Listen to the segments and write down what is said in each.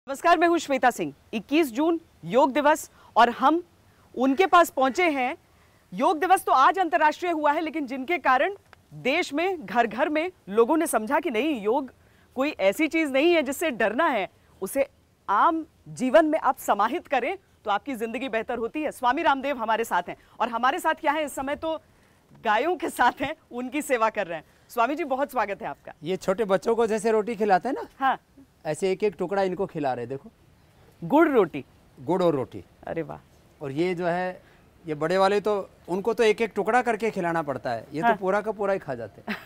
नमस्कार, मैं हूं श्वेता सिंह। 21 जून योग दिवस और हम उनके पास पहुंचे हैं। योग दिवस तो आज अंतर्राष्ट्रीय हुआ है, लेकिन जिनके कारण देश में घर घर में लोगों ने समझा कि नहीं, योग कोई ऐसी चीज नहीं है जिससे डरना है, उसे आम जीवन में आप समाहित करें तो आपकी जिंदगी बेहतर होती है। स्वामी रामदेव हमारे साथ हैं और हमारे साथ क्या है, इस समय तो गायों के साथ हैं, उनकी सेवा कर रहे हैं। स्वामी जी, बहुत स्वागत है आपका। ये छोटे बच्चों को जैसे रोटी खिलाते हैं ना, हाँ, ऐसे एक एक टुकड़ा इनको खिला रहे, देखो, गुड़ रोटी। गुड़ और रोटी। अरे वाह। और ये जो है, ये बड़े वाले तो उनको तो एक एक टुकड़ा करके खिलाना पड़ता है, ये हाँ। तो पूरा का पूरा ही खा जाते हैं।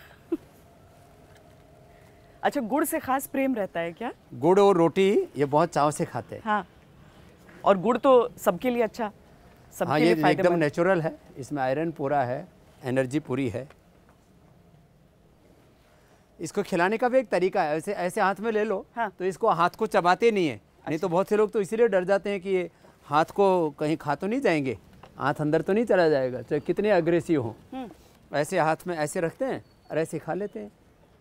अच्छा, गुड़ से खास प्रेम रहता है क्या? गुड़ और रोटी ये बहुत चाव से खाते हैं। हाँ, और गुड़ तो सबके लिए अच्छा, सबके हाँ, लिए ये एकदम फायदेमंद। नेचुरल है, इसमें आयरन पूरा है, एनर्जी पूरी है। इसको खिलाने का भी एक तरीका है, ऐसे ऐसे हाथ में ले लो। हाँ। तो इसको हाथ को चबाते नहीं है, नहीं तो बहुत से लोग तो इसीलिए डर जाते हैं कि ये हाथ को कहीं खा तो नहीं जाएंगे, हाथ अंदर तो नहीं चला जाएगा, चाहे कितने अग्रेसिव हो। ऐसे हाथ में ऐसे रखते हैं और ऐसे खा लेते हैं।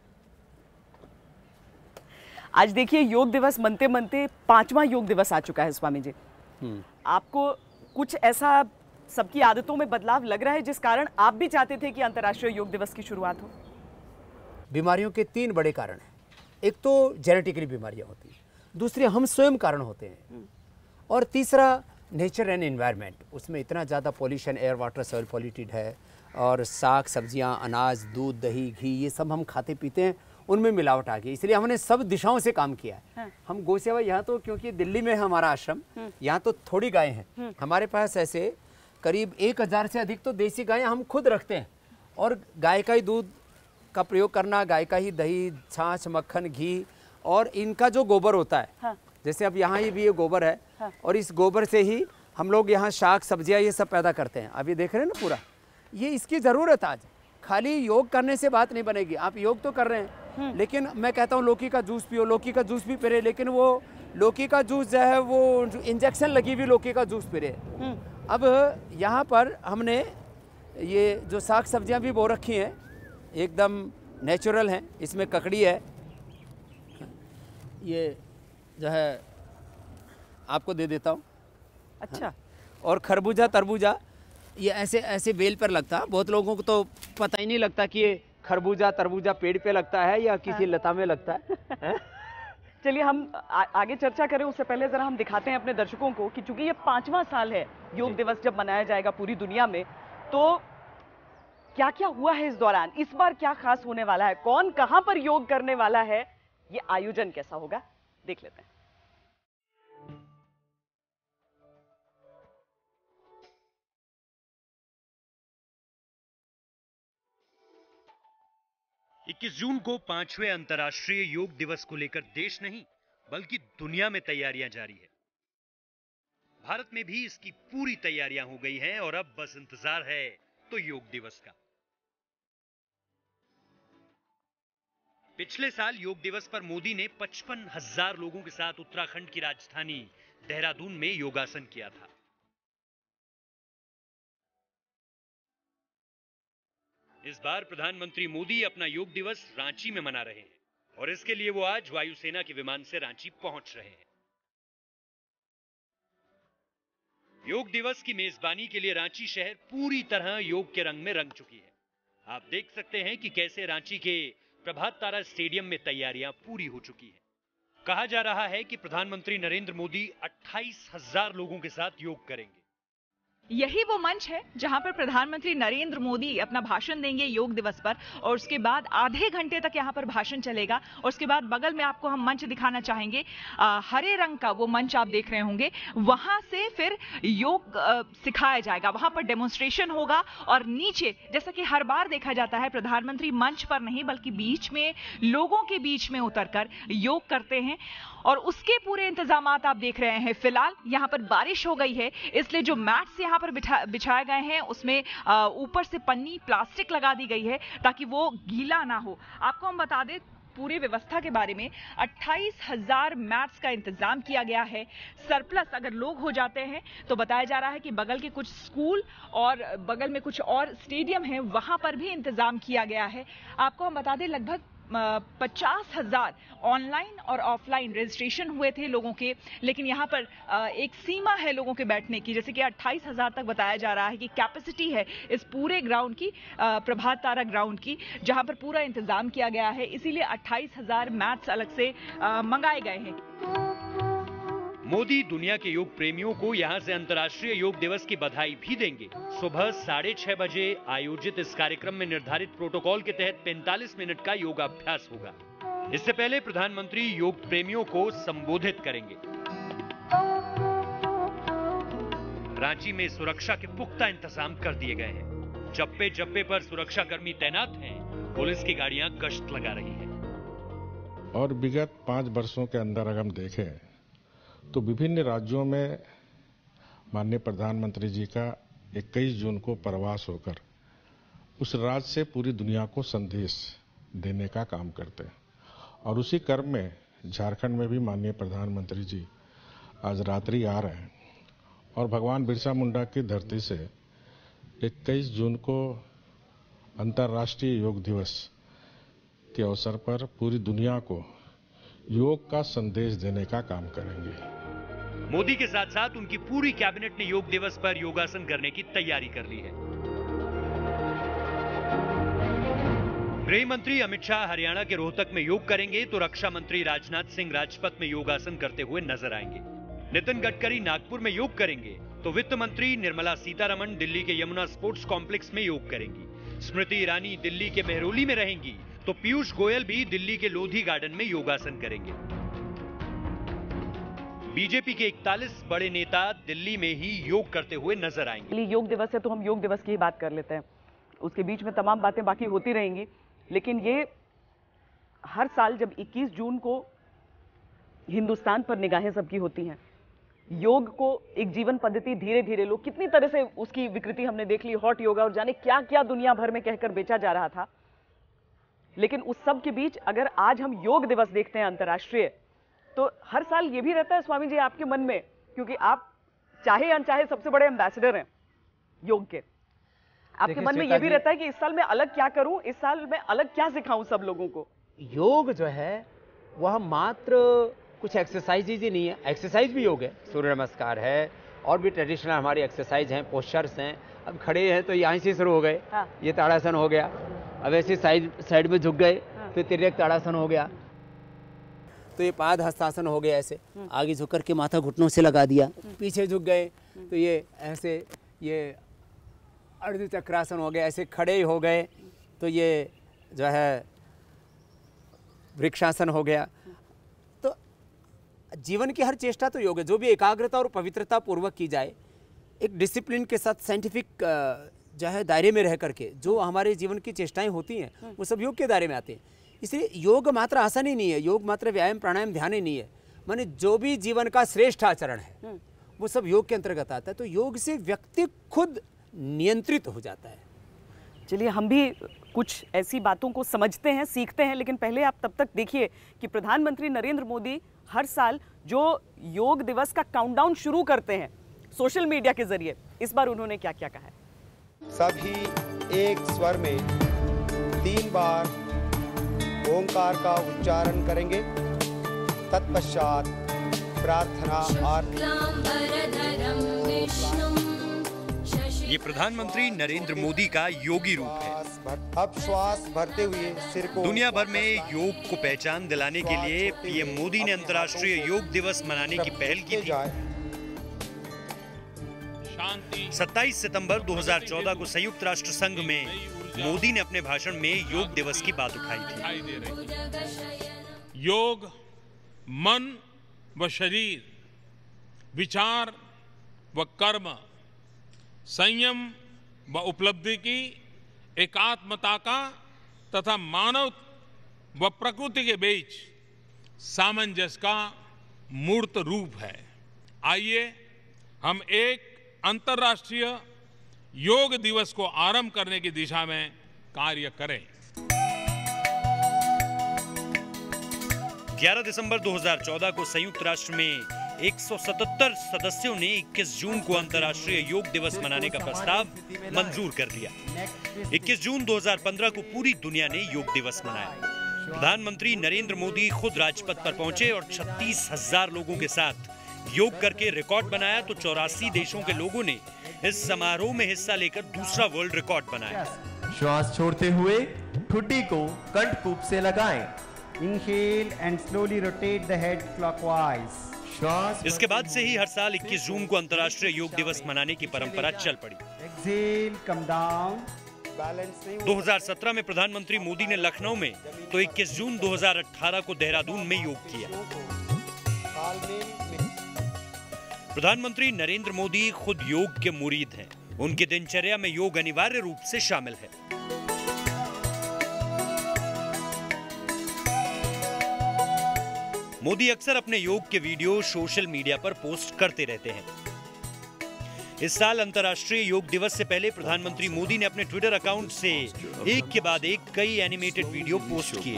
आज देखिए, योग दिवस मनते मनते 5वां योग दिवस आ चुका है। स्वामी जी, आपको कुछ ऐसा सबकी आदतों में बदलाव लग रहा है जिस कारण आप भी चाहते थे कि अंतर्राष्ट्रीय योग दिवस की शुरुआत हो? बीमारियों के 3 बड़े कारण हैं। एक तो जेनेटिकली बीमारियां होती हैं, दूसरे हम स्वयं कारण होते हैं, और तीसरा नेचर एंड एनवायरनमेंट। उसमें इतना ज़्यादा pollution, air water soil polluted है, और साग सब्जियां, अनाज, दूध, दही, घी, ये सब हम खाते पीते हैं, उनमें मिलावट आ गई। इसलिए हमने सब दिशाओं से काम किया है। हम गौ सेवा, यहाँ तो क्योंकि दिल्ली में है हमारा आश्रम, यहाँ तो थोड़ी गायें हैं हमारे पास, ऐसे करीब 1000 से अधिक तो देसी गायें हम खुद रखते हैं। और गाय का ही दूध का प्रयोग करना, गाय का ही दही, छाछ, मक्खन, घी, और इनका जो गोबर होता है। हाँ। जैसे अब यहाँ भी ये गोबर है। हाँ। और इस गोबर से ही हम लोग यहाँ शाक सब्जियाँ ये सब पैदा करते हैं। अब ये देख रहे हैं ना पूरा, ये इसकी ज़रूरत आज। खाली योग करने से बात नहीं बनेगी। आप योग तो कर रहे हैं, लेकिन मैं कहता हूँ लौकी का जूस पियो, लौकी का जूस भी पी रहे, लेकिन वो लौकी का जूस जो है वो इंजेक्शन लगी हुई लौकी का जूस पी रहे। अब यहाँ पर हमने ये जो साग सब्जियाँ भी बो रखी हैं, एकदम नेचुरल हैं। इसमें ककड़ी है, ये जो है आपको दे देता हूँ। अच्छा। और खरबूजा, तरबूजा, ये ऐसे ऐसे बेल पर लगता है। बहुत लोगों को तो पता ही नहीं लगता कि ये खरबूजा तरबूजा पेड़ पे लगता है या किसी लता में लगता है। चलिए, हम आगे चर्चा करें उससे पहले जरा हम दिखाते हैं अपने दर्शकों को कि चूंकि ये 5वां साल है योग दिवस जब मनाया जाएगा पूरी दुनिया में, तो क्या क्या हुआ है इस दौरान, इस बार क्या खास होने वाला है, कौन कहां पर योग करने वाला है, ये आयोजन कैसा होगा, देख लेते हैं। इक्कीस जून को 5वें अंतर्राष्ट्रीय योग दिवस को लेकर देश नहीं बल्कि दुनिया में तैयारियां जारी है। भारत में भी इसकी पूरी तैयारियां हो गई हैं और अब बस इंतजार है तो योग दिवस का। पिछले साल योग दिवस पर मोदी ने 55,000 लोगों के साथ उत्तराखंड की राजधानी देहरादून में योगासन किया था। इस बार प्रधानमंत्री मोदी अपना योग दिवस रांची में मना रहे हैं और इसके लिए वो आज वायुसेना के विमान से रांची पहुंच रहे हैं। योग दिवस की मेजबानी के लिए रांची शहर पूरी तरह योग के रंग में रंग चुकी है। आप देख सकते हैं कि कैसे रांची के प्रभात तारा स्टेडियम में तैयारियां पूरी हो चुकी है। कहा जा रहा है कि प्रधानमंत्री नरेंद्र मोदी 28,000 लोगों के साथ योग करेंगे। यही वो मंच है जहां पर प्रधानमंत्री नरेंद्र मोदी अपना भाषण देंगे योग दिवस पर, और उसके बाद आधे घंटे तक यहां पर भाषण चलेगा। और उसके बाद बगल में आपको हम मंच दिखाना चाहेंगे, हरे रंग का वो मंच आप देख रहे होंगे, वहां से फिर योग सिखाया जाएगा, वहां पर डेमोन्स्ट्रेशन होगा। और नीचे जैसा कि हर बार देखा जाता है, प्रधानमंत्री मंच पर नहीं बल्कि बीच में, लोगों के बीच में उतरकर योग करते हैं। और उसके पूरे इंतजामात आप देख रहे हैं। फिलहाल यहाँ पर बारिश हो गई है, इसलिए जो मैट्स यहाँ पर बिछाए गए हैं उसमें ऊपर से पन्नी प्लास्टिक लगा दी गई है ताकि वो गीला ना हो। आपको हम बता दें पूरी व्यवस्था के बारे में, 28,000 मैट्स का इंतजाम किया गया है। सरप्लस अगर लोग हो जाते हैं तो बताया जा रहा है कि बगल के कुछ स्कूल और बगल में कुछ और स्टेडियम है, वहां पर भी इंतजाम किया गया है। आपको हम बता दें लगभग 50,000 ऑनलाइन और ऑफलाइन रजिस्ट्रेशन हुए थे लोगों के, लेकिन यहाँ पर एक सीमा है लोगों के बैठने की, जैसे कि 28,000 तक बताया जा रहा है कि कैपेसिटी है इस पूरे ग्राउंड की, प्रभात तारा ग्राउंड की, जहां पर पूरा इंतजाम किया गया है। इसीलिए 28,000 मैट्स अलग से मंगाए गए हैं। मोदी दुनिया के योग प्रेमियों को यहां से अंतर्राष्ट्रीय योग दिवस की बधाई भी देंगे। सुबह 6:30 बजे आयोजित इस कार्यक्रम में निर्धारित प्रोटोकॉल के तहत 45 मिनट का योगाभ्यास होगा। इससे पहले प्रधानमंत्री योग प्रेमियों को संबोधित करेंगे। रांची में सुरक्षा के पुख्ता इंतजाम कर दिए गए हैं। जप्पे जप्पे पर सुरक्षाकर्मी तैनात हैं। पुलिस की गाड़ियां गश्त लगा रही हैं। और विगत 5 वर्षों के अंदर अगर हम देखें तो विभिन्न राज्यों में माननीय प्रधानमंत्री जी का 21 जून को प्रवास होकर उस राज्य से पूरी दुनिया को संदेश देने का काम करते हैं। और उसी क्रम में झारखंड में भी माननीय प्रधानमंत्री जी आज रात्रि आ रहे हैं और भगवान बिरसा मुंडा की धरती से 21 जून को अंतर्राष्ट्रीय योग दिवस के अवसर पर पूरी दुनिया को योग का संदेश देने का काम करेंगे। मोदी के साथ साथ उनकी पूरी कैबिनेट ने योग दिवस पर योगासन करने की तैयारी कर ली है। गृह मंत्री अमित शाह हरियाणा के रोहतक में योग करेंगे तो रक्षा मंत्री राजनाथ सिंह राजपथ में योगासन करते हुए नजर आएंगे। नितिन गडकरी नागपुर में योग करेंगे तो वित्त मंत्री निर्मला सीतारमण दिल्ली के यमुना स्पोर्ट्स कॉम्प्लेक्स में योग करेंगी। स्मृति ईरानी दिल्ली के मेहरौली में रहेंगी तो पीयूष गोयल भी दिल्ली के लोधी गार्डन में योगासन करेंगे। बीजेपी के 41 बड़े नेता दिल्ली में ही योग करते हुए नजर आएंगे। योग दिवस है तो हम योग दिवस की ही बात कर लेते हैं। उसके बीच में तमाम बातें बाकी होती रहेंगी, लेकिन ये हर साल जब 21 जून को हिंदुस्तान पर निगाहें सबकी होती हैं, योग को एक जीवन पद्धति धीरे धीरे लोग कितनी तरह से उसकी विकृति हमने देख ली, हॉट योगा और जाने क्या क्या दुनिया भर में कहकर बेचा जा रहा था। लेकिन उस सब के बीच अगर आज हम योग दिवस देखते हैं अंतर्राष्ट्रीय, तो हर साल ये भी रहता है स्वामी जी आपके मन में, क्योंकि आप चाहे अनचाहे सबसे बड़े एम्बेसडर हैं योग के, आपके मन में ये भी रहता है कि इस साल मैं अलग क्या करूं, इस साल मैं अलग क्या सिखाऊं सब लोगों को। योग जो है वह मात्र कुछ एक्सरसाइज ही नहीं है, एक्सरसाइज भी योग है, सूर्य नमस्कार है और भी ट्रेडिशनल हमारी एक्सरसाइज हैं, पोस्चर्स हैं। अब खड़े हैं तो यहाँ से शुरू हो गए, हाँ। ये ताड़ासन हो गया, अब ऐसे साइड में झुक गए, हाँ। तो तिर्यक ताड़ासन हो गया, तो ये पाद हस्तासन हो गया, ऐसे आगे झुक करके माथा घुटनों से लगा दिया, पीछे झुक गए तो ये ऐसे, ये अर्ध चक्रासन हो गया, ऐसे खड़े हो गए तो ये जो है वृक्षासन हो गया। तो जीवन की हर चेष्टा तो योग है, जो भी एकाग्रता और पवित्रता पूर्वक की जाए, एक डिसिप्लिन के साथ साइंटिफिक जो है दायरे में रह करके जो हमारे जीवन की चेष्टाएं होती हैं वो सब योग के दायरे में आते हैं। इसलिए योग मात्र आसन ही नहीं है, योग मात्र व्यायाम प्राणायाम ध्यान ही नहीं है, माने जो भी जीवन का श्रेष्ठ आचरण है वो सब योग के अंतर्गत आता है। तो योग से व्यक्ति खुद नियंत्रित हो जाता है। चलिए हम भी कुछ ऐसी बातों को समझते हैं, सीखते हैं, लेकिन पहले आप तब तक देखिए कि प्रधानमंत्री नरेंद्र मोदी हर साल जो योग दिवस का काउंटडाउन शुरू करते हैं सोशल मीडिया के जरिए, इस बार उन्होंने क्या क्या कहा है। सभी एक स्वर में 3 बार ओंकार का उच्चारण करेंगे, तत्पश्चात प्रार्थना आरती। ये प्रधानमंत्री नरेंद्र मोदी का योगी रूप है। अब श्वास भरते हुए सिर को, दुनिया भर में योग को पहचान दिलाने के लिए पीएम मोदी ने अंतर्राष्ट्रीय योग दिवस मनाने की पहल की थी। 27 सितंबर 2014 को संयुक्त राष्ट्र संघ में मोदी ने अपने भाषण में योग दिवस की बात उठाई थी। योग मन व शरीर, विचार व कर्म, संयम व उपलब्धि की एकात्मता का तथा मानव व प्रकृति के बीच सामंजस्य का मूर्त रूप है। आइए हम एक अंतर्राष्ट्रीय योग दिवस को आरंभ करने की दिशा में कार्य करें। 11 दिसंबर 2014 को संयुक्त राष्ट्र में 177 सदस्यों ने 21 जून को अंतर्राष्ट्रीय योग दिवस मनाने का प्रस्ताव मंजूर कर दिया। 21 जून 2015 को पूरी दुनिया ने योग दिवस मनाया। प्रधानमंत्री नरेंद्र मोदी खुद राजपथ पर पहुंचे और 36,000 लोगों के साथ योग करके रिकॉर्ड बनाया तो 84 देशों के लोगों ने इस समारोह में हिस्सा लेकर दूसरा वर्ल्ड रिकॉर्ड बनाया। श्वास छोड़ते हुए ठुड्डी को कंठकूप से लगाएं। Inhale and slowly rotate the head clockwise. श्वास इसके बाद से ही हर साल 21 जून को अंतर्राष्ट्रीय योग दिवस मनाने की परंपरा चल पड़ी। Exhale, come down. Balance नहीं 2017 में प्रधानमंत्री मोदी ने लखनऊ में तो 21 जून 2018 को देहरादून में योग किया। प्रधानमंत्री नरेंद्र मोदी खुद योग के मुरीद हैं। उनकी दिनचर्या में योग अनिवार्य रूप से शामिल है। मोदी अक्सर अपने योग के वीडियो सोशल मीडिया पर पोस्ट करते रहते हैं। इस साल अंतर्राष्ट्रीय योग दिवस से पहले प्रधानमंत्री मोदी ने अपने ट्विटर अकाउंट से एक के बाद एक कई एनिमेटेड वीडियो पोस्ट किए।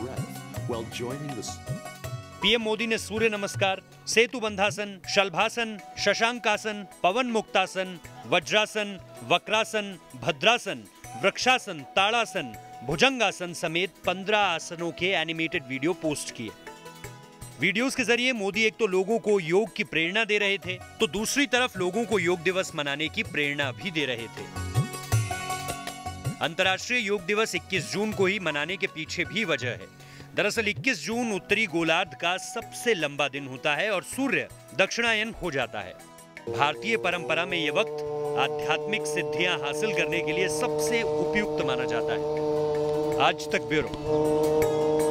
पीएम मोदी ने सूर्य नमस्कार, सेतु बंधासन, शलभासन, शशांकासन, पवन मुक्तासन, वज्रासन, वक्रासन, भद्रासन, वृक्षासन, ताड़ासन, भुजंगासन समेत 15 आसनों के एनिमेटेड वीडियो पोस्ट किए। वीडियोस के जरिए मोदी एक तो लोगों को योग की प्रेरणा दे रहे थे तो दूसरी तरफ लोगों को योग दिवस मनाने की प्रेरणा भी दे रहे थे। अंतर्राष्ट्रीय योग दिवस 21 जून को ही मनाने के पीछे भी वजह है। दरअसल 21 जून उत्तरी गोलार्ध का सबसे लंबा दिन होता है और सूर्य दक्षिणायन हो जाता है। भारतीय परंपरा में यह वक्त आध्यात्मिक सिद्धियां हासिल करने के लिए सबसे उपयुक्त माना जाता है। आज तक ब्यूरो।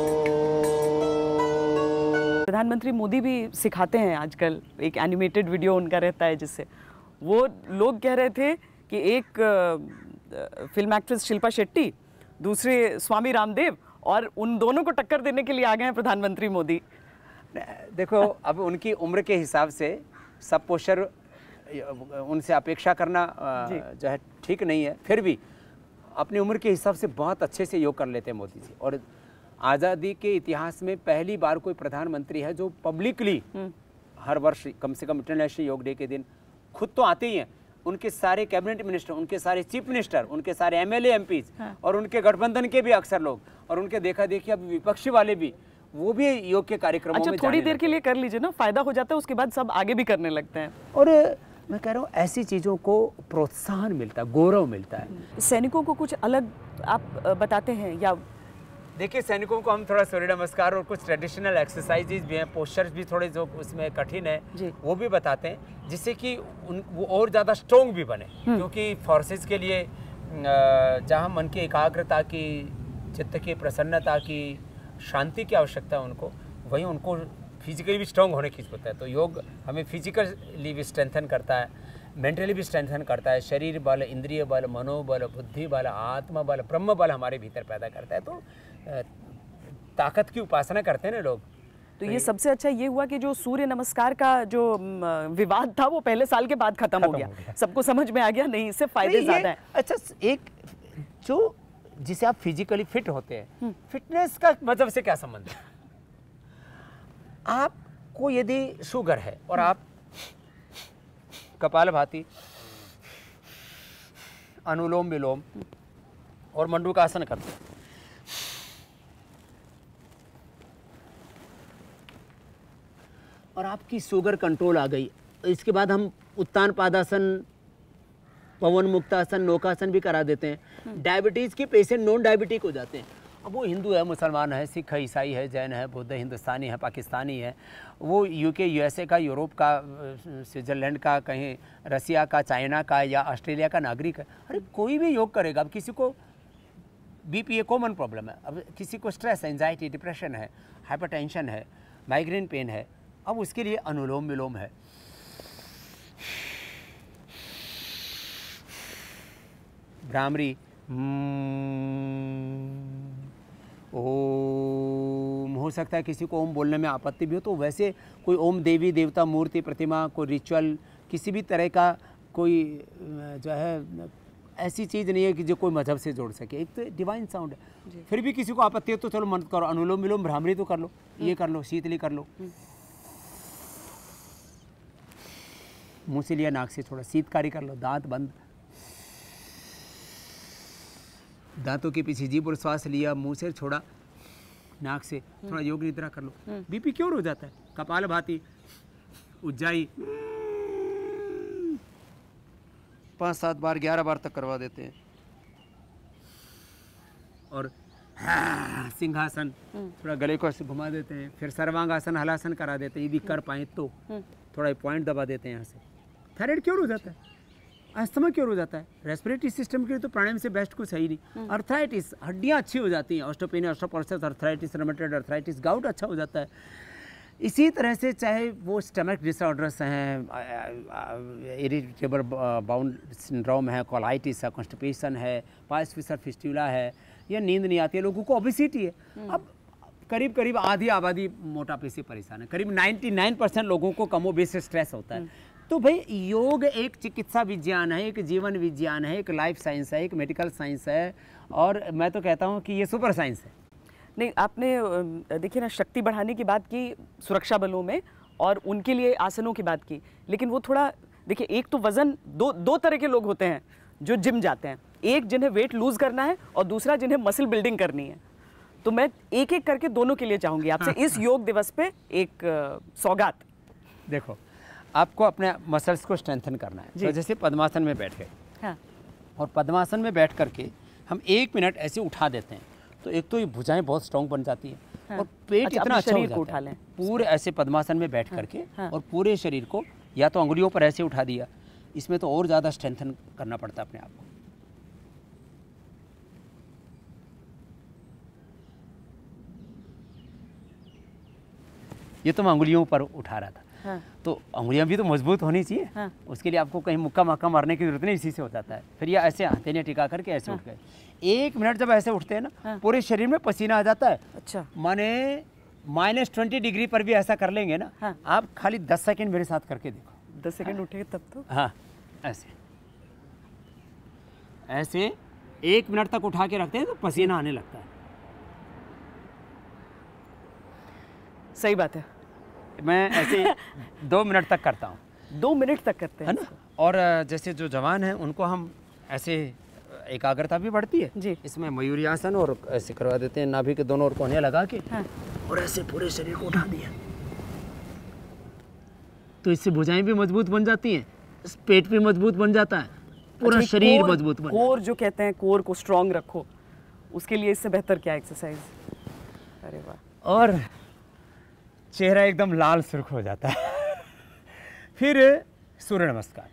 प्रधानमंत्री मोदी भी सिखाते हैं आजकल, एक एनिमेटेड वीडियो उनका रहता है जिससे वो लोग कह रहे थे कि एक फिल्म एक्ट्रेस शिल्पा शेट्टी, दूसरे स्वामी रामदेव, और उन दोनों को टक्कर देने के लिए आ गए हैं प्रधानमंत्री मोदी। देखो अब उनकी उम्र के हिसाब से सब पोस्टर उनसे अपेक्षा करना जो है ठीक नहीं है, फिर भी अपनी उम्र के हिसाब से बहुत अच्छे से योग कर लेते हैं मोदी जी। और आज़ादी के इतिहास में पहली बार कोई प्रधानमंत्री है जो पब्लिकली हर वर्ष कम से कम इंटरनेशनल योग डे के दिन खुद तो आते ही हैं, उनके सारे कैबिनेट मिनिस्टर, उनके सारे चीफ मिनिस्टर, उनके सारे एमएलए एमपीज और उनके गठबंधन के भी अक्सर लोग और उनके देखा देखी अब विपक्षी वाले भी, वो भी योग के कार्यक्रमों में थोड़ी देर के लिए कर लीजिए ना, फायदा हो जाता है, उसके बाद सब आगे भी करने लगते हैं। और मैं कह रहा हूँ ऐसी चीज़ों को प्रोत्साहन मिलता है, गौरव मिलता है। सैनिकों को कुछ अलग आप बताते हैं या? देखिए सैनिकों को हम थोड़ा सूर्य नमस्कार और कुछ ट्रेडिशनल एक्सरसाइजेज भी हैं, पोस्चर्स भी थोड़े जो उसमें कठिन है वो भी बताते हैं, जिससे कि वो और ज़्यादा स्ट्रॉन्ग भी बने। क्योंकि फोर्सेस के लिए जहाँ मन की एकाग्रता की, चित्त की प्रसन्नता की, शांति की आवश्यकता है उनको, वहीं उनको फिजिकली भी स्ट्रॉन्ग होने की जरूरत है। तो योग हमें फिजिकली भी स्ट्रेंथन करता है, मेंटली भी स्ट्रेंथन करता है, शरीर बल, इंद्रिय बल, मनोबल, बुद्धि बल, आत्मा बल, ब्रह्म बल हमारे भीतर पैदा करता है। तो ताकत की उपासना करते हैं ना लोग। तो ये सबसे अच्छा ये हुआ कि जो सूर्य नमस्कार का जो विवाद था वो पहले साल के बाद खत्म हो गया। सबको समझ में आ गया नहीं, इससे फायदे ज्यादा है। अच्छा, एक जो जिसे आप फिजिकली फिट होते हैं, फिटनेस का मतलब से क्या संबंध है? आपको यदि शुगर है और आप कपालभाति, अनुलोम विलोम और मंडूकासन करते हैं, और आपकी शुगर कंट्रोल आ गई, इसके बाद हम उत्तान पादासन, पवन मुक्तासन, नौकासन भी करा देते हैं। डायबिटीज़ के पेशेंट नॉन डायबिटिक हो जाते हैं। अब वो हिंदू है, मुसलमान है, सिख है, ईसाई है, जैन है, बौद्ध, हिंदुस्तानी है, पाकिस्तानी है, वो यूके, यूएसए का, यूरोप का, स्विट्ज़रलैंड का, कहीं रसिया का, चाइना का या ऑस्ट्रेलिया का नागरिक है। अरे कोई भी योग करेगा। अब किसी को बीपी कॉमन प्रॉब्लम है, अब किसी को स्ट्रेस, एंजाइटी, डिप्रेशन है, हाइपरटेंशन है, माइग्रेन पेन है, अब उसके लिए अनुलोम विलोम है। भ्रामरी, ओम, हो सकता है किसी को ओम बोलने में आपत्ति भी हो, तो वैसे कोई ओम देवी देवता मूर्ति प्रतिमा, कोई रिचुअल, किसी भी तरह का कोई जो है ऐसी चीज़ नहीं है कि जो कोई मजहब से जोड़ सके। एक तो डिवाइन साउंड है। फिर भी किसी को आपत्ति हो तो चलो मत करो, अनुलोम विलोम, भ्रामरी तो कर लो, ये कर लो, शीतली कर लो, मुंह से लिया, नाक से छोड़ा, शीतकारी कर लो, दांत बंद, दांतों के पीछे जीभ और श्वास लिया, मुंह से छोड़ा, नाक से थोड़ा योग निद्रा कर लो, बीपी क्योर हो जाता है। कपालभाति, उज्जाई 5-7 बार 11 बार तक करवा देते हैं। और सिंहासन, थोड़ा गले को ऐसे घुमा देते हैं। फिर सर्वांगासन, हलासन करा देते हैं, यदि कर पाए तो। थोड़ा पॉइंट दबा देते हैं यहाँ से। थायराइड क्योर हो जाता है, अस्थमा क्योर हो जाता है। रेस्पिरेटरी सिस्टम के लिए तो प्राणायाम से बेस्ट कुछ है ही नहीं। अर्थराइटिस, हड्डियाँ अच्छी हो जाती हैं, osteopenia, osteoporosis, arthritis, rheumatoid arthritis, gout अच्छा हो जाता है। इसी तरह से चाहे वो स्टमक डिसऑर्डर्स हैं, इरिटेबल बाउल सिंड्रोम है, कोलाइटिस है, कॉन्स्टिपेशन है, पाइल्स फिशर फिस्टुला है, या नींद नहीं आती है, लोगों को ओबेसिटी है। अब करीब करीब आधी आबादी मोटापे से परेशान है। करीब 99% लोगों को कमोबेश स्ट्रेस होता है। तो भाई योग एक चिकित्सा विज्ञान है, एक जीवन विज्ञान है, एक लाइफ साइंस है, एक मेडिकल साइंस है, और मैं तो कहता हूँ कि ये सुपर साइंस है। नहीं, आपने देखिए ना, शक्ति बढ़ाने की बात की सुरक्षा बलों में और उनके लिए आसनों की बात की, लेकिन वो थोड़ा देखिए, एक तो वजन, दो तरह के लोग होते हैं जो जिम जाते हैं। एक जिन्हें वेट लूज करना है और दूसरा जिन्हें मसल बिल्डिंग करनी है। तो मैं एक एक करके दोनों के लिए चाहूंगी आपसे इस योग दिवस पे एक सौगात। देखो, आपको अपने मसल्स को स्ट्रेंथन करना है। तो जैसे पद्मासन में बैठ गए, हाँ। और पद्मासन में बैठ करके हम 1 मिनट ऐसे उठा देते हैं, तो एक तो ये भुजाएं बहुत स्ट्रॉन्ग बन जाती हैं, हाँ। और पेट इतना अच्छा हो जाता है। पूरे ऐसे पद्मासन में बैठ करके, हाँ। और पूरे शरीर को या तो अंगुलियों पर ऐसे उठा दिया, इसमें तो और ज़्यादा स्ट्रेंथन करना पड़ता है अपने आप को। ये तो मैं अंगुलियों पर उठा रहा था, हाँ। तो अंगुलियां भी तो मजबूत होनी चाहिए, हाँ। उसके लिए आपको कहीं मुक्का मक्का मारने की जरूरत नहीं, इसी से हो जाता है। फिर ये ऐसे हथेलियां टिका करके ऐसे, हाँ। उठ गए। 1 मिनट जब ऐसे उठते हैं ना, हाँ। पूरे शरीर में पसीना आ जाता है। अच्छा, माने -20 डिग्री पर भी ऐसा कर लेंगे ना, हाँ। आप खाली 10 सेकंड मेरे साथ करके देखो। 10 सेकंड उठेंगे तब तो, हाँ, ऐसे ऐसे 1 मिनट तक उठा के रखते हैं तो पसीना आने लगता है। सही बात है। मैं ऐसे 2 मिनट तक करता हूँ। 2 मिनट तक करते हैं, है ना। और जैसे जो जवान हैं उनको हम ऐसे, एकाग्रता भी बढ़ती है जी। इसमें मयूरी आसन, और ऐसे करवा देते हैं, नाभि के दोनों ओर कोहनियाँ लगा के, हाँ। और ऐसे पूरे शरीर को उठा दिया, तो इससे भुजाएं भी मजबूत बन जाती हैं, पेट भी मजबूत बन जाता है, पूरा शरीर मजबूत बन जाता है। कोर जो कहते हैं, कोर को स्ट्रांग रखो, उसके लिए इससे बेहतर क्या एक्सरसाइज। अरे वाह। और चेहरा एकदम लाल सुर्ख हो जाता है। फिर सूर्य नमस्कार।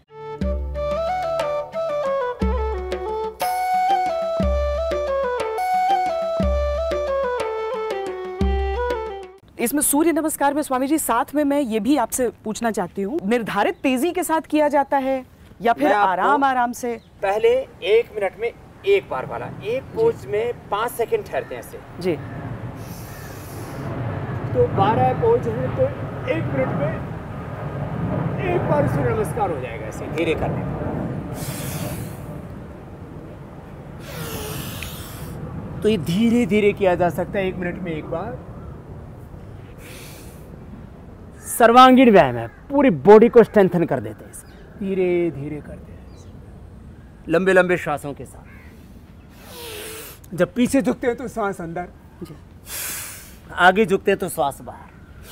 इसमें सूर्य नमस्कार में स्वामी जी, साथ में मैं ये भी आपसे पूछना चाहती हूँ, निर्धारित तेजी के साथ किया जाता है या फिर आराम आराम से? पहले 1 मिनट में 1 बार वाला, एक पोज में 5 सेकंड ठहरते हैं ऐसे जी। तो 12 पोज है, तो 1 मिनट में 1 बार सूर्य नमस्कार हो जाएगा, ऐसे धीरे करने में। तो ये धीरे धीरे किया जा सकता है, 1 मिनट में 1 बार। सर्वांगीण व्यायाम है, पूरी बॉडी को स्ट्रेंथन कर देते हैं, धीरे धीरे करते हैं, लंबे लंबे श्वासों के साथ। जब पीछे झुकते हैं तो सांस अंदर जी, आगे झुकते हैं तो श्वास बाहर।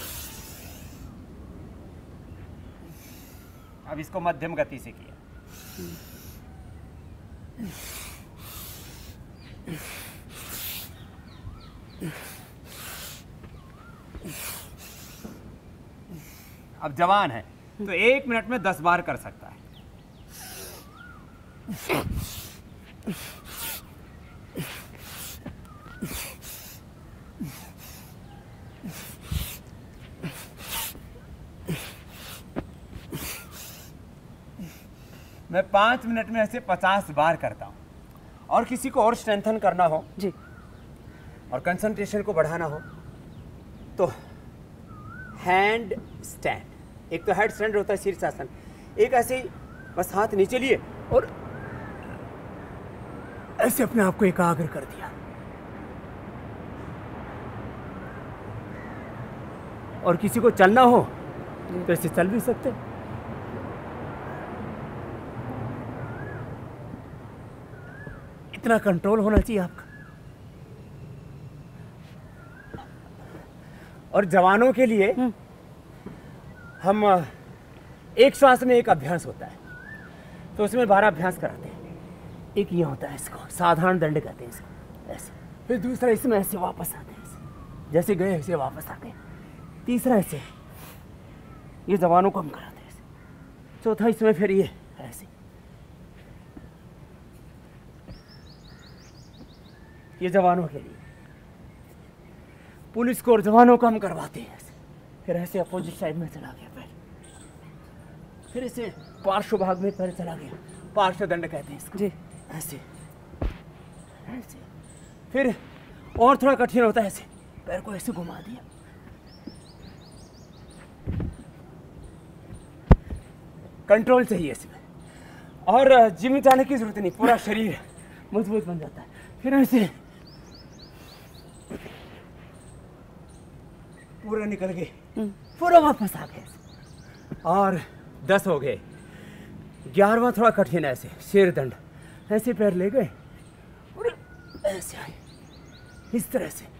अब इसको मध्यम गति से किया। अब जवान है तो 1 मिनट में 10 बार कर सकता है। मैं 5 मिनट में ऐसे 50 बार करता हूँ। और किसी को और स्ट्रेंथन करना हो जी, और कंसंट्रेशन को बढ़ाना हो तो हैंड स्टैंड, एक तो हेड स्टैंड होता है शीर्षासन, एक ऐसे ही बस हाथ नीचे लिए और ऐसे अपने आप को एकाग्र कर दिया। और किसी को चलना हो तो ऐसे चल भी सकते। इतना कंट्रोल होना चाहिए आपका। और जवानों के लिए हम एक श्वास में एक अभ्यास होता है, तो उसमें 12 अभ्यास कराते हैं। एक ये होता है, इसको साधारण दंड कहते हैं इसको, ऐसे। फिर दूसरा इसमें ऐसे वापस आते हैं, ऐसे जैसे गए ऐसे वापस आते हैं। तीसरा ऐसे, ये जवानों को हम कराते हैं ऐसे। चौथा इसमें फिर ये ऐसे, ये जवानों के लिए। पुलिस को और जवानों को हम करवाते हैं ऐसे। फिर ऐसे अपोजिट साइड में चला गया पैर, फिर ऐसे पार्श्व भाग में पैर चला गया, पार्श्व दंड कहते हैं इसको जी। ऐसे ऐसे। फिर और थोड़ा कठिन होता है, ऐसे पैर को ऐसे घुमा दिया, कंट्रोल चाहिए इसमें। और जिम जाने की जरूरत नहीं, पूरा शरीर मजबूत बन जाता है। फिर ऐसे पूरा निकल गए, पूरा वापस आ गए। और 10 हो गए। 11वां थोड़ा कठिन है, ऐसे शेर दंड। ऐसे पैर ले गए और ऐसे आए, इस तरह से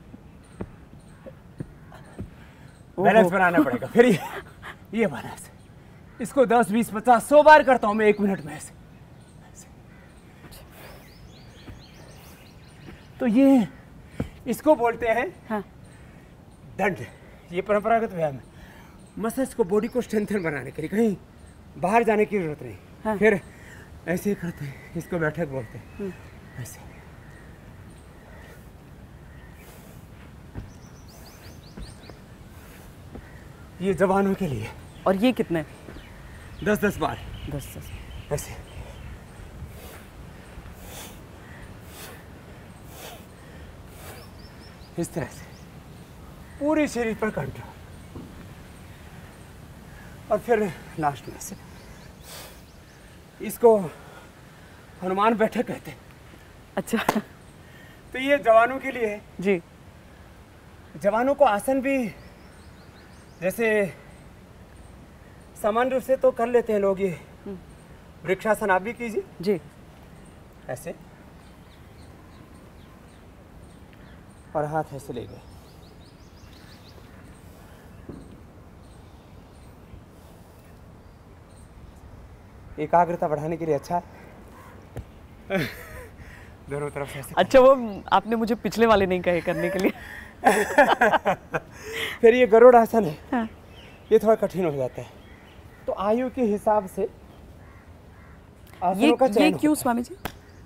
बैलेंस बनाना पड़ेगा। फिर ये बैलेंस, इसको 10, 20, 50, 100 बार करता हूं मैं 1 मिनट में ऐसे। तो ये इसको बोलते हैं हाँ। दंड। ये परंपरागत व्यायाम है, मसल्स को, बॉडी को स्ट्रेंथन बनाने के लिए, कहीं बाहर जाने की जरूरत नहीं। हाँ। फिर ऐसे ही करते हैं, इसको बैठक बोलते हैं ऐसे। ये जवानों के लिए। और ये कितने? 10-10 बार। 10-10 ऐसे। इस तरह से पूरे शरीर पर कंट्रोल। और फिर लास्ट में से, इसको हनुमान बैठक कहते हैं। अच्छा। तो ये जवानों के लिए है जी। जवानों को आसन भी जैसे सामान्य रूप से तो कर लेते हैं लोग, ये वृक्षासन आप भी कीजिए जी। ऐसे, और हाथ ऐसे ले गए। एकाग्रता बढ़ाने के लिए अच्छा है। दोनों तरफ से ऐसे। अच्छा, वो आपने मुझे पिछले वाले नहीं कहे करने के लिए। फिर ये गरुड़ आसन है हाँ। ये थोड़ा कठिन हो जाता है, तो आयु के हिसाब से आसनों का चयन। ये क्यों स्वामी जी?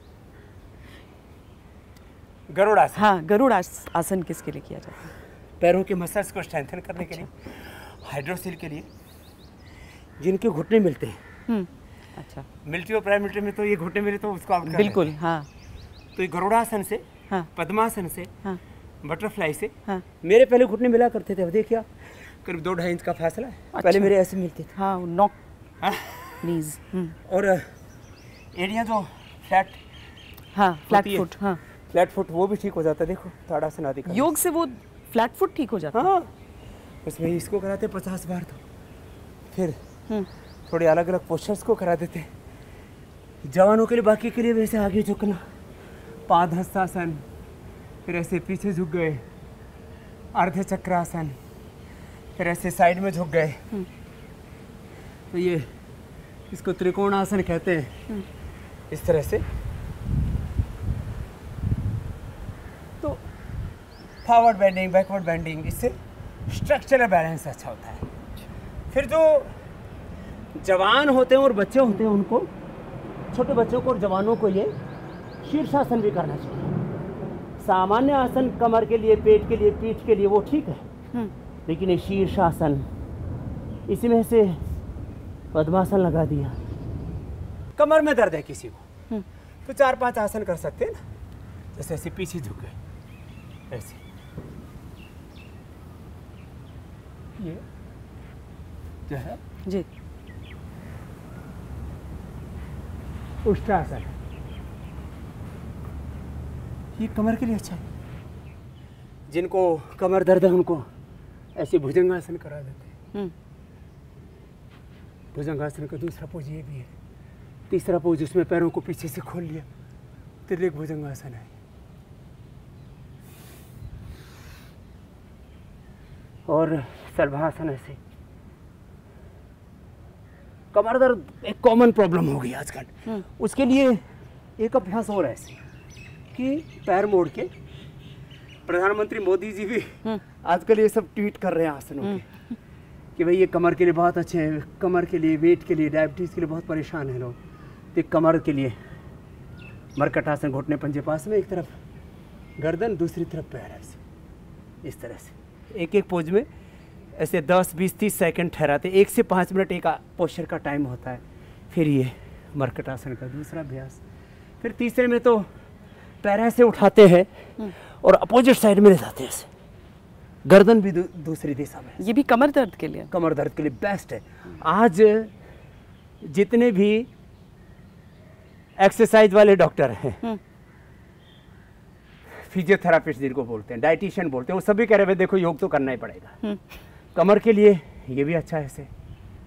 गरुड़ आसन। हाँ, गरुड़ आसन किसके लिए किया जाता है? पैरों के मसल्स को स्ट्रेंथन करने के लिए, हाइड्रोसिल के लिए, जिनके घुटने मिलते हैं। अच्छा। मिलिट्री और प्राइमिलिट्री में तो ये घुटने मिले तो उसको आउट कर बिल्कुल हाँ। तो ये गरुड़ासन से हाँ। पद्मासन से हाँ। बटरफ्लाई से हाँ। मेरे पहले घुटने मिला करते थे, अब देखिए करीब 2-2.5 इंच का फासला है। अच्छा। पहले मेरे ऐसे मिलते थे। हाँ, नॉक नीज। और एरिया जो फ्लैट, हाँ फ्लैट फुट, हाँ फ्लैट फुट, वो भी ठीक हो जाता है। देखो ताड़ासन आदि योग से वो फ्लैट फुट ठीक हो जाता है। हाँ, उसमें इसको कराते 50 बार। तो फिर थोड़े अलग अलग पोस्चर्स को करा देते हैं जवानों के लिए। बाकी के लिए वैसे आगे झुकना, पादहस्तासन, फिर ऐसे पीछे झुक गए, अर्ध चक्रासन, फिर ऐसे साइड में झुक गए। तो ये इसको त्रिकोणासन कहते हैं, इस तरह से। तो फॉरवर्ड बेंडिंग, बैकवर्ड बेंडिंग, इससे स्ट्रक्चरल बैलेंस अच्छा होता है। फिर जो जवान होते हैं और बच्चे होते हैं, उनको, छोटे बच्चों को और जवानों को, ये शीर्षासन भी करना चाहिए। सामान्य आसन कमर के लिए, पेट के लिए, पीठ के लिए वो ठीक है, लेकिन ये शीर्षासन, इसी में से पद्मासन लगा दिया, कमर में दर्द है किसी को, तो 4-5 आसन कर सकते हैं ना। जैसे ऐसे पीछे झुक गए, ऐसे ये जो है जी उष्ट्रासन, ये कमर के लिए अच्छा है। जिनको कमर दर्द है उनको ऐसे भुजंगासन करा देते हैं। भुजंगासन का दूसरा पोज ये भी है। तीसरा पोज उसमें पैरों को पीछे से खोल लिया, तिर्यक भुजंगासन है। और सर्वासन ऐसे। कमर दर्द एक कॉमन प्रॉब्लम हो गई आजकल। उसके लिए एक अभ्यास और ऐसे कि पैर मोड़ के, प्रधानमंत्री मोदी जी भी आजकल ये सब ट्वीट कर रहे हैं आसनों के कि भाई ये कमर के लिए बहुत अच्छे हैं, कमर के लिए, वेट के लिए, डायबिटीज़ के लिए बहुत परेशान हैं लोग, तो कमर के लिए मरकट आसन, घुटने पंजे पास में, एक तरफ गर्दन दूसरी तरफ पैर ऐसे, इस तरह से एक एक पोज में ऐसे 10, 20, 30 सेकंड ठहराते, 1 से 5 मिनट एक पोस्चर का टाइम होता है। फिर ये मरकट आसन का दूसरा अभ्यास। फिर तीसरे में तो पैर ऐसे उठाते हैं और अपोजिट साइड में ले जाते हैं ऐसे, गर्दन भी दूसरी दिशा में। ये भी कमर दर्द के लिए? कमर दर्द के लिए बेस्ट है। आज जितने भी एक्सरसाइज वाले डॉक्टर हैं, फिजियोथेरापिस्ट जिनको बोलते हैं, डाइटिशियन बोलते हैं, वो सभी कह रहे हैं देखो योग तो करना ही पड़ेगा। कमर के लिए ये भी अच्छा है, ऐसे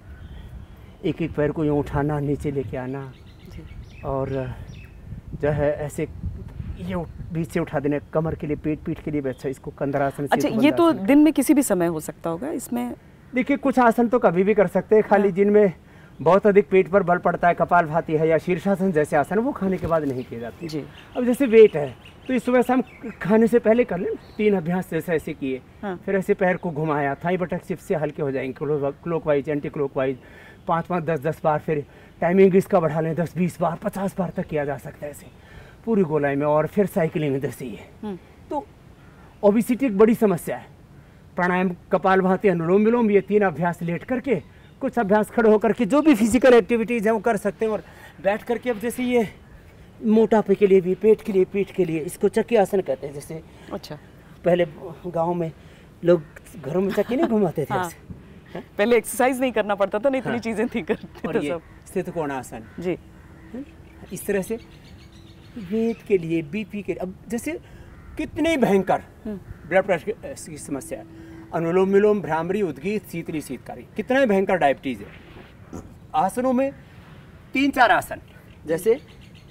एक एक पैर को यूँ उठाना, नीचे लेके आना, और जो है ऐसे ये बीच से उठा देना। कमर के लिए, पेट पीठ के लिए भी अच्छा, इसको कंदरासन। अच्छा, ये तो दिन में किसी भी समय हो सकता होगा इसमें? देखिए कुछ आसन तो कभी भी कर सकते हैं, खाली जिनमें बहुत अधिक पेट पर बल पड़ता है, कपालभाति है या शीर्षासन जैसे आसन, वो खाने के बाद नहीं किए जाते जी। अब जैसे वेट है तो इस सुबह शाम खाने से पहले कर लें 3 अभ्यास जैसे ऐसे किए। फिर ऐसे पैर को घुमाया, थाई बटक चिप से हल्के हो जाएंगे, क्लॉकवाइज, एंटी क्लॉकवाइज 5-5, 10-10 बार। फिर टाइमिंग इसका बढ़ा लें, 10-20 बार, 50 बार तक किया जा सकता है ऐसे पूरी गोलाई में। और फिर साइकिलिंग जैसे ही है। तो ओबिसिटी एक बड़ी समस्या है। प्राणायाम, कपालभाति, अनुलोम विलोम, ये 3 अभ्यास लेट करके, कुछ अभ्यास खड़े होकर के, जो भी फिजिकल एक्टिविटीज़ हैं वो कर सकते हैं। और बैठ करके अब जैसे ये मोटापे के लिए भी, पेट के लिए, पीठ के लिए, इसको चक्की आसन कहते हैं। जैसे अच्छा, पहले गांव में लोग घरों में चक्की नहीं घुमाते थे। हाँ। पहले एक्सरसाइज नहीं करना पड़ता था ना, इतनी चीजें थी करते थे सब। स्थित कोणासन जी, इस तरह से वेट के लिए, बीपी के लिए। अब जैसे कितने भयंकर ब्लड प्रेशर की समस्या है, अनुलोम विलोम, भ्रामरी, उद्गीत, शीतली, शीतकारी, कितना भयंकर डायबिटीज है। आसनों में 3-4 आसन, जैसे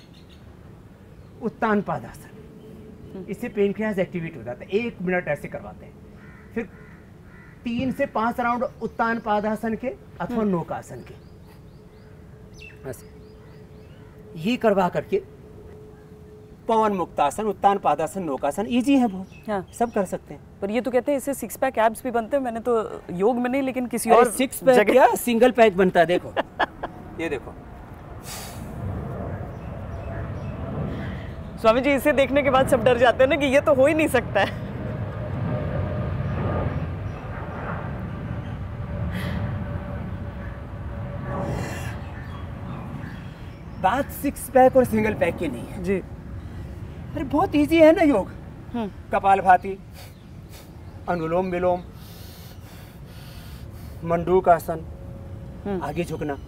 उत्तान पादासन, इससे पेनक्रियाज एक्टिवेट हो जाता है। 1 मिनट ऐसे करवाते हैं। फिर 3 से 5 राउंड उत्तान पादासन के अथवा नौकासन के, ऐसे ये करवा करके पवन मुक्तासन, उत्तान पादासन, नौकासन, इजी है बहुत। हाँ, सब कर सकते हैं। पर ये तो कहते हैं इससे 6 पैक एब्स भी बनते हैं। मैंने तो योग में नहीं, लेकिन किसी और 6 पैक क्या, सिंगल पैक बनता है। देखो ये देखो स्वामी जी, इसे देखने के बाद सब डर जाते हैं ना कि ये तो हो ही नहीं सकता है। बात 6 पैक और सिंगल पैक की नहीं है जी। अरे बहुत इजी है ना योग। कपालभाति, अनुलोम विलोम, मंडूक आसन, आगे झुकना,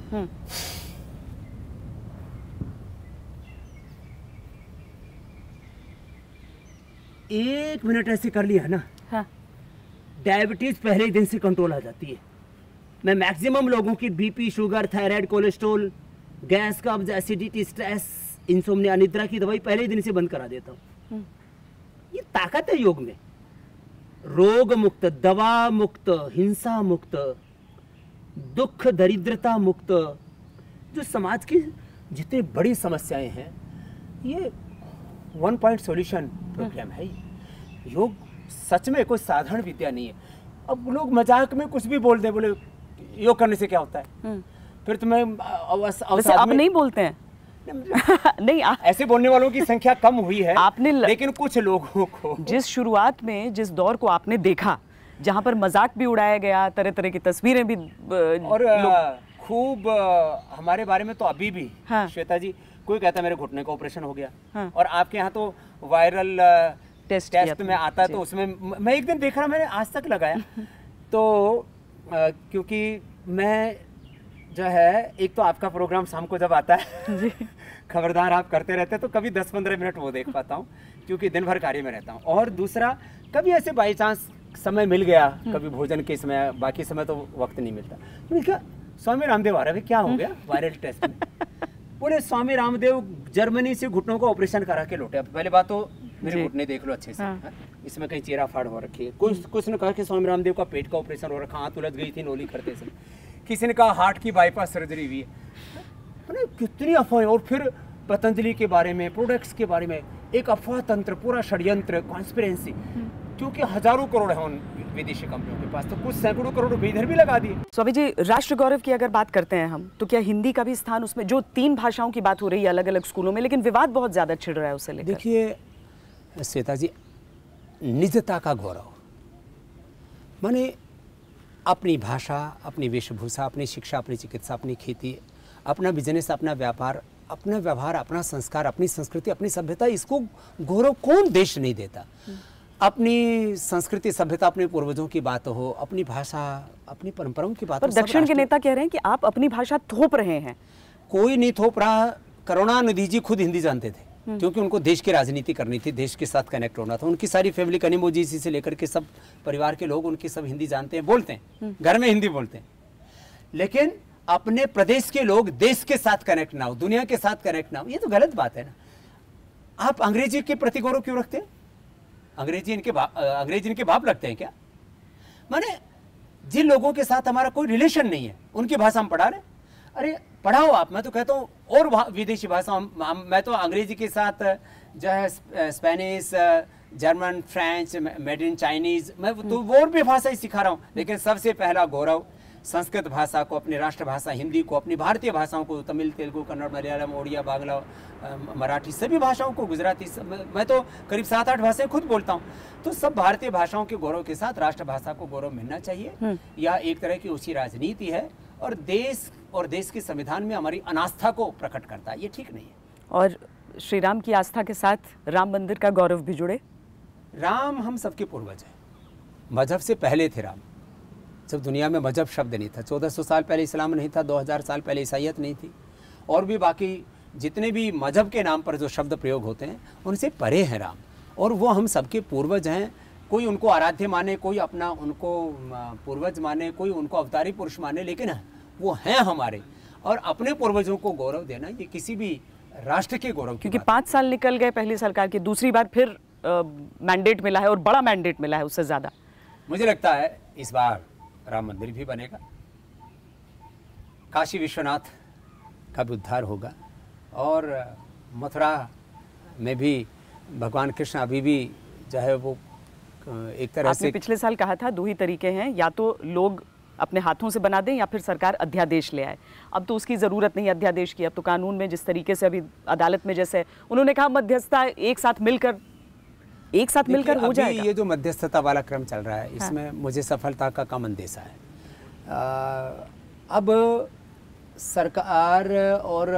एक मिनट ऐसे कर लिया ना, हाँ, डायबिटीज पहले ही दिन से कंट्रोल आ जाती है। मैं मैक्सिमम लोगों की BP, sugar, thyroid, cholesterol, gas, कब्ज, एसिडिटी, स्ट्रेस, इंसोम्निया, निद्रा की दवाई पहले ही दिन से बंद करा देता हूँ। ये ताकत है योग में। रोग मुक्त, दवा मुक्त, हिंसा मुक्त, दुख दरिद्रता मुक्त, जो समाज की जितनी बड़ी समस्याएं हैं, ये 1 पॉइंट सॉल्यूशन प्रोग्राम है। योग सच में कोई साधारण विद्या नहीं है। अब लोग मजाक में कुछ भी बोल दे, बोले योग करने से क्या होता है, फिर तुम्हें वैसे आप नहीं बोलते हैं नहीं, ऐसे बोलने वालों की संख्या कम हुई है आपने लेकिन कुछ लोगों को, जिस शुरुआत में जिस दौर को आपने देखा, जहां पर मजाक भी उड़ाया गया, तरह तरह की तस्वीरें भी, और खूब हमारे बारे में तो अभी भी, हाँ, श्वेता जी, कोई कहता है मेरे घुटने का ऑपरेशन हो गया, हाँ, और आपके यहाँ तो वायरल टेस्ट में आता है, तो उसमें मैं एक दिन देख रहा, मैंने आज तक लगाया तो क्योंकि मैं जो है, एक तो आपका प्रोग्राम शाम को जब आता है खबरदार आप करते रहते हैं, तो कभी 10-15 मिनट वो देख पाता हूँ क्योंकि दिन भर कार्य में रहता हूँ। और दूसरा, कभी ऐसे बाई चांस समय मिल गया, कभी भोजन के समय, बाकी समय तो वक्त नहीं मिलता। मैंने कहा स्वामी रामदेव आ रहे, क्या हो गया वायरल टेस्ट में? बोले स्वामी रामदेव जर्मनी से घुटनों का ऑपरेशन करा के लौटे। पहले बात तो मेरे घुटने देख लो अच्छे से। हाँ? इसमें कहीं चेहरा फाड़ हो रखी है। कुछ ने कहा कि स्वामी रामदेव का पेट का ऑपरेशन हो रखा, हाथ उलझ गई थी नोली करते समय। किसी ने कहा हार्ट की बाईपास सर्जरी हुई है। कितनी अफवाहें। और फिर पतंजलि के बारे में, प्रोडक्ट्स के बारे में एक अफवाह तंत्र, पूरा षड्यंत्र, कॉन्स्पिरेंसी, क्योंकि हजारों करोड़ है उन विदेशी कंपनियों के पास, तो कुछ सैकड़ों करोड़ रुपए इधर भी लगा दिए। स्वामी जी, राष्ट्र गौरव की अगर बात करते हैं हम, तो क्या हिंदी का भी स्थान उसमें, जो 3 भाषाओं की बात हो रही है अलग अलग स्कूलों में, लेकिन विवाद बहुत ज्यादा छिड़ रहा है उसे लेकर? देखिए श्वेता जी, निजता का गौरव माने अपनी भाषा, अपनी वेशभूषा, अपनी शिक्षा, अपनी चिकित्सा, अपनी खेती, अपना बिजनेस, अपना व्यापार, अपना व्यवहार, अपना संस्कार, अपनी संस्कृति, अपनी सभ्यता, इसको गौरव कौन देश नहीं देता। अपनी संस्कृति, सभ्यता, अपने पूर्वजों की बात हो, अपनी भाषा, अपनी परंपराओं की बात हो। दक्षिण के नेता कह रहे हैं कि आप अपनी भाषा थोप रहे हैं। कोई नहीं थोप रहा। करुणानिधि जी खुद हिंदी जानते थे, क्योंकि उनको देश की राजनीति करनी थी, देश के साथ कनेक्ट होना था। उनकी सारी फैमिली, कनिमोजी जी से लेकर के सब परिवार के लोग, उनकी सब हिंदी जानते हैं, बोलते हैं, घर में हिंदी बोलते हैं। लेकिन अपने प्रदेश के लोग देश के साथ कनेक्ट ना हो, दुनिया के साथ कनेक्ट ना हो, ये तो गलत बात है ना। आप अंग्रेजी के प्रति गौरव क्यों रखते हैं? अंग्रेजी इनके बाप लगते हैं क्या? माने जिन लोगों के साथ हमारा कोई रिलेशन नहीं है, उनकी भाषा हम पढ़ा रहे। अरे पढ़ाओ आप, मैं तो कहता हूँ और विदेशी भाषा। मैं तो अंग्रेजी के साथ जो है Spanish, German, French, Mandarin, Chinese, मैं तो वो और भी भाषा ही सिखा रहा हूँ। लेकिन सबसे पहला गौरव संस्कृत भाषा को, अपनी राष्ट्रभाषा हिंदी को, अपनी भारतीय भाषाओं को, तमिल, तेलुगु, कन्नड़, मलयालम, ओडिया, बांग्ला, मराठी, सभी भाषाओं को, गुजराती, मैं तो करीब 7-8 भाषाएं खुद बोलता हूँ। तो सब भारतीय भाषाओं के गौरव के साथ राष्ट्रभाषा को गौरव मिलना चाहिए। यह एक तरह की ऊंची राजनीति है और देश के संविधान में हमारी अनास्था को प्रकट करता है। ये ठीक नहीं है। और श्री राम की आस्था के साथ राम मंदिर का गौरव भी जुड़े। राम हम सबके पूर्वज हैं। मजहब से पहले थे राम। जब दुनिया में मजहब शब्द नहीं था, 1400 साल पहले इस्लाम नहीं था, 2000 साल पहले ईसाईयत नहीं थी, और भी बाकी जितने भी मजहब के नाम पर जो शब्द प्रयोग होते हैं उनसे परे है राम। और वो हम सबके पूर्वज हैं। कोई उनको आराध्य माने, कोई अपना उनको पूर्वज माने, कोई उनको अवतारी पुरुष माने, लेकिन वो हैं हमारे। और अपने पूर्वजों को गौरव देना ये किसी भी राष्ट्र के गौरव, क्योंकि 5 साल निकल गए पहली सरकार के, दूसरी बार फिर मैंडेट मिला है और बड़ा मैंडेट मिला है उससे ज्यादा। मुझे लगता है इस बार राम मंदिर भी बनेगा, काशी विश्वनाथ का भी उद्धार होगा, और मथुरा में भी भगवान कृष्ण अभी भी जो है वो एक तरह से, पिछले साल कहा था 2 ही तरीके हैं, या तो लोग अपने हाथों से बना दें या फिर सरकार अध्यादेश ले आए। अब तो उसकी ज़रूरत नहीं अध्यादेश की, अब तो कानून में जिस तरीके से अभी अदालत में जैसे उन्होंने कहा मध्यस्थता एक साथ मिलकर हो जाएगा। ये जो मध्यस्थता वाला क्रम चल रहा है इसमें मुझे सफलता का कम अंदेशा है। अब सरकार और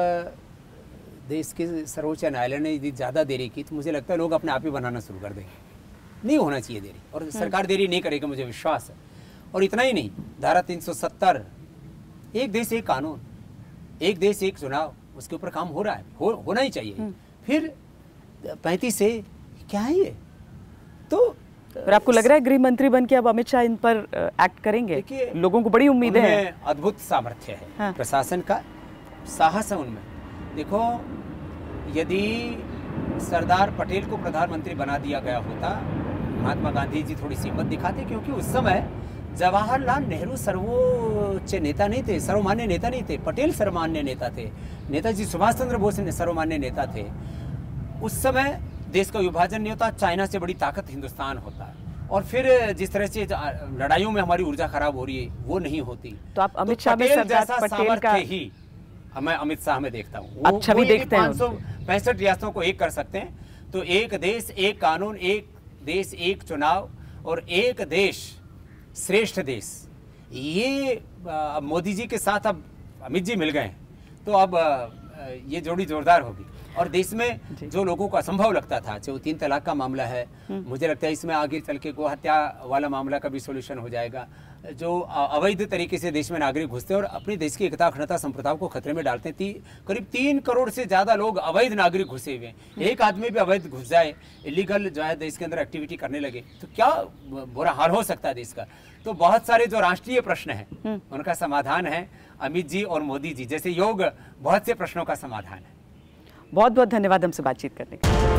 देश के सर्वोच्च न्यायालय ने यदि ज़्यादा देरी की तो मुझे लगता है लोग अपने आप ही बनाना शुरू कर देंगे। नहीं होना चाहिए देरी, और सरकार देरी नहीं करेगी, मुझे विश्वास है। और इतना ही नहीं, धारा 370, एक देश एक कानून, एक देश एक चुनाव, उसके ऊपर काम हो रहा है, होना ही चाहिए। फिर 35 से क्या है ये? तो और आपको लग रहा है गृह मंत्री बन के अब अमित शाह इन पर एक्ट करेंगे? लोगों को बड़ी उम्मीदें हैं। अद्भुत सामर्थ्य है। हाँ। प्रशासन का साहस है उनमें। देखो, यदि सरदार पटेल को प्रधानमंत्री बना दिया गया होता, महात्मा गांधी जी थोड़ी सी हिम्मत दिखाते, क्योंकि उस समय जवाहरलाल नेहरू सर्वोच्च नेता नहीं थे, सर्वमान्य नेता नहीं थे, पटेल सर्वमान्य नेता थे, नेताजी सुभाष चंद्र बोस सर्वमान्य नेता थे। उस समय देश का विभाजन नहीं होता, चाइना से बड़ी ताकत हिंदुस्तान होता, और फिर जिस तरह से लड़ाइयों में हमारी ऊर्जा खराब हो रही है वो नहीं होती। तो आप अमित शाह में सरदार पटेल का ही मैं अमित शाह में देखता हूँ। आप छवि देखते हैं। 565 रियासतों को एक कर सकते हैं, तो एक देश एक कानून, एक देश एक चुनाव, और एक देश श्रेष्ठ देश, ये मोदी जी के साथ अब अमित जी मिल गए, तो अब ये जोड़ी जोरदार होगी। और देश में जो लोगों को असंभव लगता था, जो 3 तलाक का मामला है, मुझे लगता है इसमें आगे चल के गो हत्या वाला मामला का भी सोल्यूशन हो जाएगा। जो अवैध तरीके से देश में नागरिक घुसते और अपने देश की एकता अखंडता संप्रभुता को खतरे में डालते हैं, करीब 3 करोड़ से ज्यादा लोग अवैध नागरिक घुसे हुए हैं। एक आदमी भी अवैध घुस जाए, इलीगल जो है देश के अंदर एक्टिविटी करने लगे, तो क्या बुरा हाल हो सकता है देश का। तो बहुत सारे जो राष्ट्रीय प्रश्न हैं उनका समाधान है अमित जी और मोदी जी, जैसे योग बहुत से प्रश्नों का समाधान है। बहुत बहुत धन्यवाद हमसे बातचीत करने के लिए।